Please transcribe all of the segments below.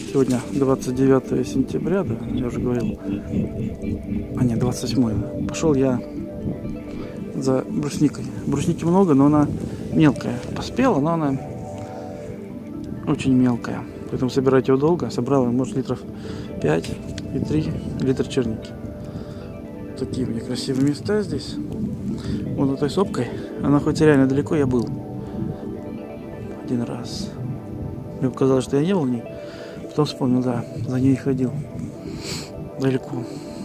Сегодня 29 сентября, да, я уже говорил. А нет, 28. Пошел я за брусникой. Брусники много, но она мелкая. Поспела, но она очень мелкая. Поэтому собирать ее долго. Собрал, может, литров 5 и 3 литра черники. Такие у меня красивые места здесь. Вот этой сопкой. Она хоть и реально далеко, я был. Один раз. Мне показалось, что я не был в ней. Потом вспомнил, да, за ней ходил. Далеко.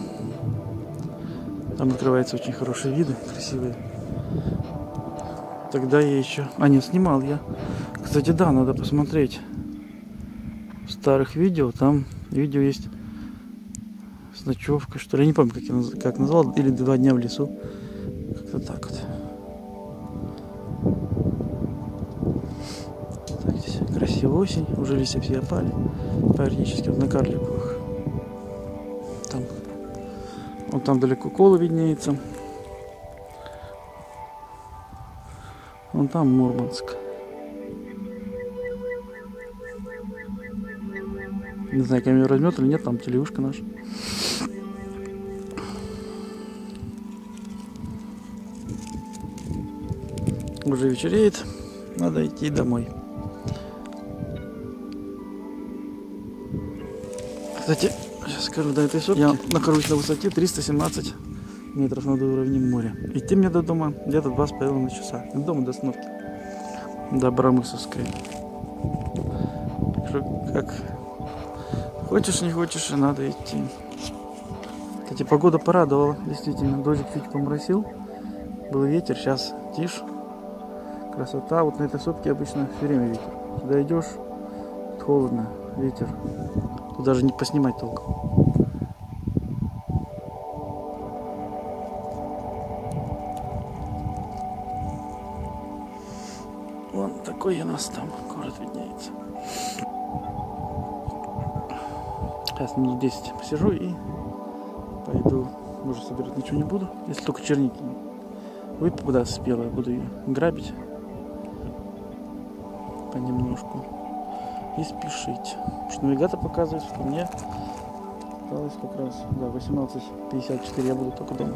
Там открываются очень хорошие виды, красивые. Тогда я еще... А, нет, снимал я. Кстати, да, надо посмотреть. В старых видео, там видео есть с ночевкой, что ли. Я не помню, как назвал. Или 2 дня в лесу. Как-то так вот. Так, здесь красивая осень. Уже листья все опали. Практически вот на карликовых. Там. Вон там далеко Кола виднеется. Вон там Мурманск. Не знаю, камеру возьмет или нет, там телеушка наша. Уже вечереет, надо идти домой. Кстати, сейчас скажу, до этой сопки я нахожусь на высоте 317 метров над уровнем моря. Идти мне до дома где-то 2,5 часа. От дома до остановки. До Абрамысовской. Так что, как хочешь, не хочешь, надо идти. Кстати, погода порадовала. Действительно, дождик чуть поморосил. Был ветер, сейчас тишь. Красота. Вот на этой сопке обычно все время ветер. Сюда идешь, холодно, ветер. Тут даже не поснимать толком. Вон такой у нас там город виднеется. Сейчас минут 10 посижу и пойду. Уже собирать ничего не буду. Если только черники выпадут, куда спелая, буду ее грабить понемножку и спешить. Потому что навигатор показывает, что мне осталось как раз, да, 18:54, я буду только дома.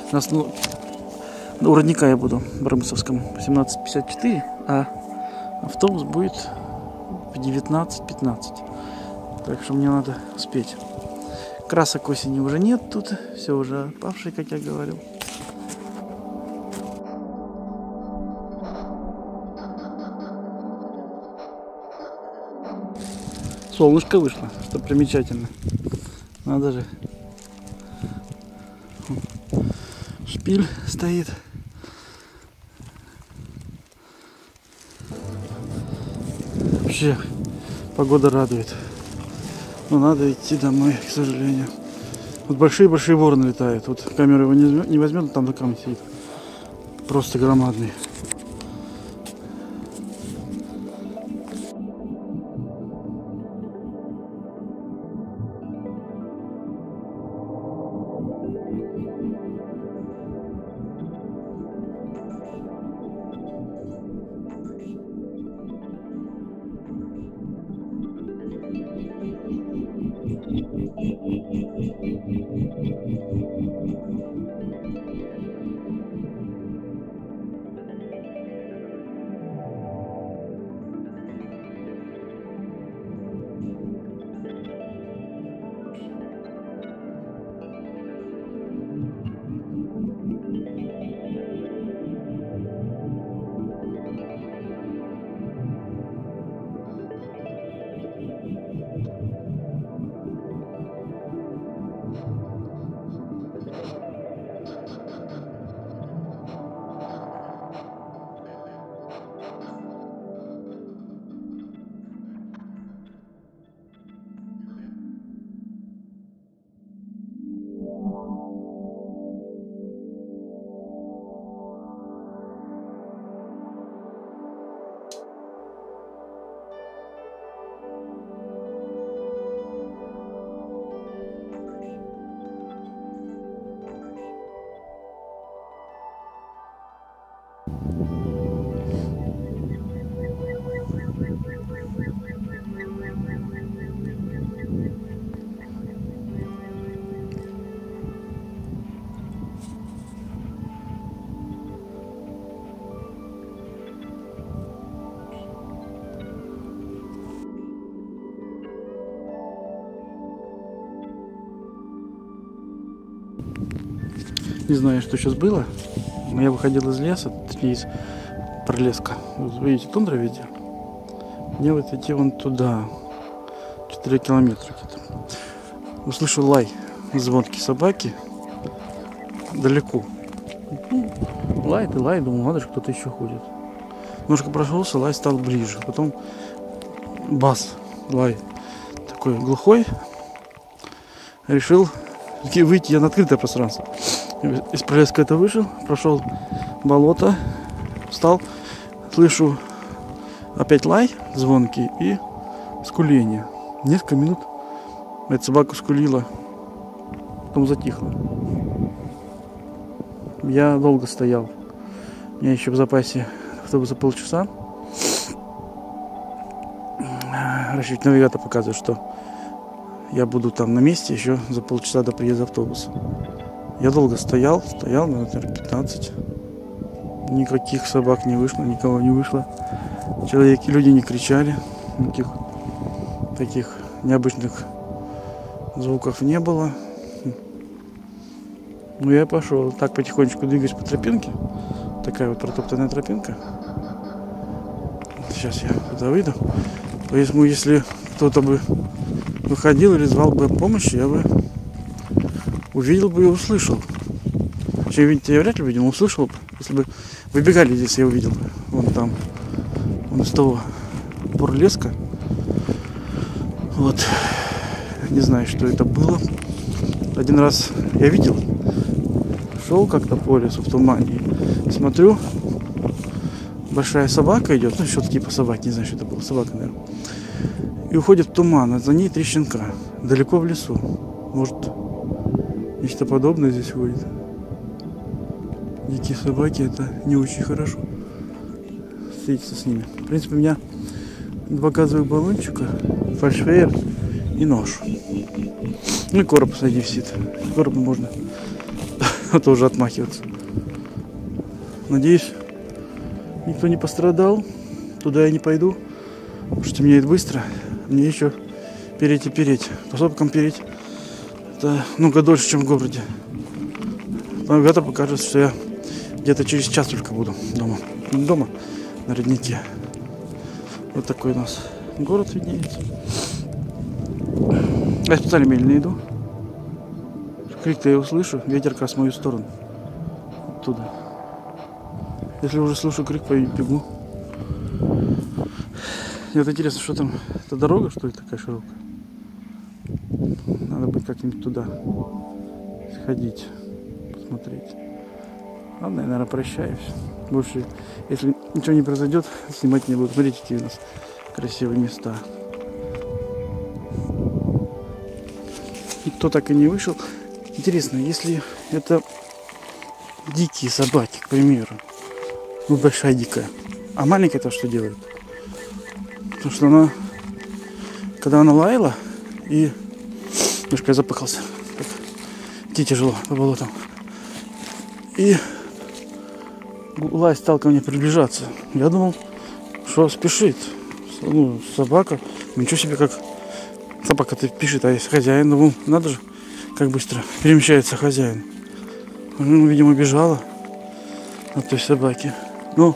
У родника я буду в Абрамысовском 18:54, а автобус будет в 19:15. Так что мне надо успеть. Красок осени уже нет тут, все уже опавшее, как я говорил. Солнышко вышло, что примечательно. Надо же. Шпиль стоит. Вообще погода радует. Но надо идти домой, к сожалению. Вот большие-большие вороны летают. Вот камера его не возьмет, там за камнем сидит. Просто громадный. Не знаю, что сейчас было. Но я выходил из леса, точнее из пролеска. Вот видите, тундра везде. Мне вот идти вон туда. 4 километра где-то. Услышал лай звонки собаки. Далеко. Лай, ты лай, думал, надо же, кто-то еще ходит. Немножко прошелся, лай стал ближе. Потом бас, лай такой глухой. Решил выйти я на открытое пространство. Из пролеска это вышел, прошел болото, встал, слышу опять лай звонкий и скуление. Несколько минут эта собака скулила, потом затихла. Я долго стоял. У меня еще в запасе автобуса полчаса. Расчет навигатор показывает, что я буду там на месте еще за полчаса до приезда автобуса. Я долго стоял, наверное, 15. Никаких собак не вышло, никого не вышло. Люди не кричали, никаких таких необычных звуков не было. Ну, я пошел. Так потихонечку двигаюсь по тропинке. Такая вот протоптанная тропинка. Сейчас я туда выйду. Поэтому, если кто-то бы выходил или звал бы о помощи, я бы увидел бы и услышал. Вообще, видите, я вряд ли видел, но услышал бы. Если бы выбегали здесь, я увидел бы. Вон там. Вон из того бурлеска. Вот. Не знаю, что это было. Один раз я видел. Шел как-то по лесу в тумане. Смотрю, большая собака идет. Ну, что-то типа собаки. Не знаю, что это было. Собака, наверное. И уходит в туман. А за ней 3 щенка. Далеко в лесу. Может, нечто подобное здесь ходит. Дикие собаки, это не очень хорошо встретиться с ними. В принципе, у меня 2 газовых баллончика, фальшфейер и нож. Ну и короб сзади висит. Короб можно тоже отмахиваться. Надеюсь, никто не пострадал. Туда я не пойду, потому что темнеет быстро. Мне еще переть и переть. По сопкам переть это много дольше, чем в городе. Навигатор покажет, что я где-то через час только буду дома. Дома на роднике. Вот такой у нас город виднеется. Я специально медленно иду. Крик-то я услышу, ветер как раз в мою сторону. Оттуда. Если уже слышу крик, бегу. И вот интересно, что там, это дорога, что ли, такая широкая? Надо будет как-нибудь туда сходить, посмотреть. Ладно, я, наверное, прощаюсь. Больше, если ничего не произойдет, снимать не буду. Смотрите, какие у нас красивые места. Никто так и не вышел. Интересно, если это дикие собаки, к примеру, ну, большая дикая, а маленькая-то что делает? Потому что она, когда она лаяла, и немножко я запыхался, идти тяжело по болотам, и лай стал ко мне приближаться. Я думал, что спешит. Ну, собака. Ничего себе, как собака-то пишет, а есть хозяин. Думал, надо же, как быстро перемещается хозяин. Ну, видимо, бежала от той собаки. Ну,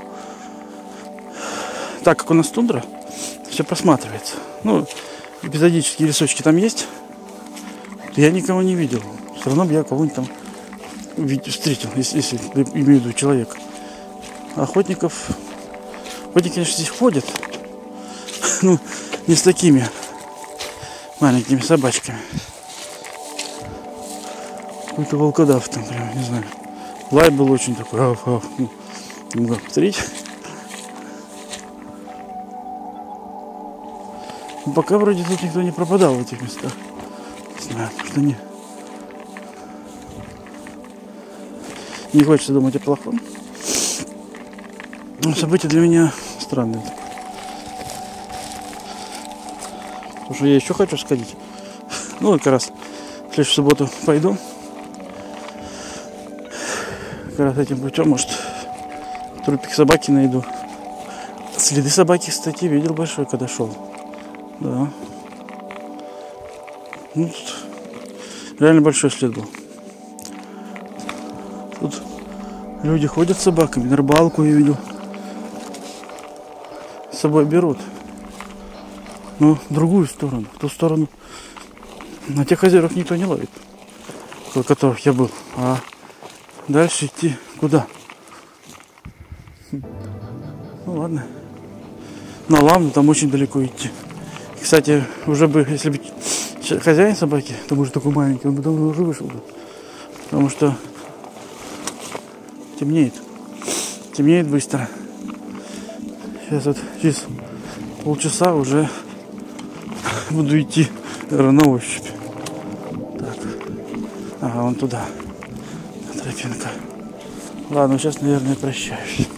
так как у нас тундра, все просматривается. Ну, эпизодические лесочки там есть. Я никого не видел. Все равно бы я кого-нибудь там встретил, если имею в виду человека. Охотники, конечно, здесь ходят. Ну, не с такими маленькими собачками. Какой-то волкодав там, прям, не знаю. Лай был очень такой. Ну, немного повторить. Но пока вроде тут никто не пропадал в этих местах. Не знаю, потому что не хочется думать о плохом. Но событие для меня странное. Потому что я еще хочу сходить. Ну, как раз в следующую субботу пойду. Как раз этим путем, может, трупик собаки найду. Следы собаки, кстати, видел большой, когда шел. Да. Ну, тут реально большой след был. Люди ходят с собаками, на рыбалку я видел. С собой берут. Но в другую сторону, в ту сторону. На тех озерах никто не ловит, в которых я был. А дальше идти куда? Ну ладно. На Ламну там очень далеко идти. Кстати, уже бы, если бы хозяин собаки, там уже такой маленький, он бы давно уже вышел бы. Потому что темнеет. Темнеет быстро. Сейчас вот через полчаса уже буду идти, наверное, на ощупь. Так. Ага, вон туда. Тропинка. Ладно, сейчас, наверное, прощаюсь.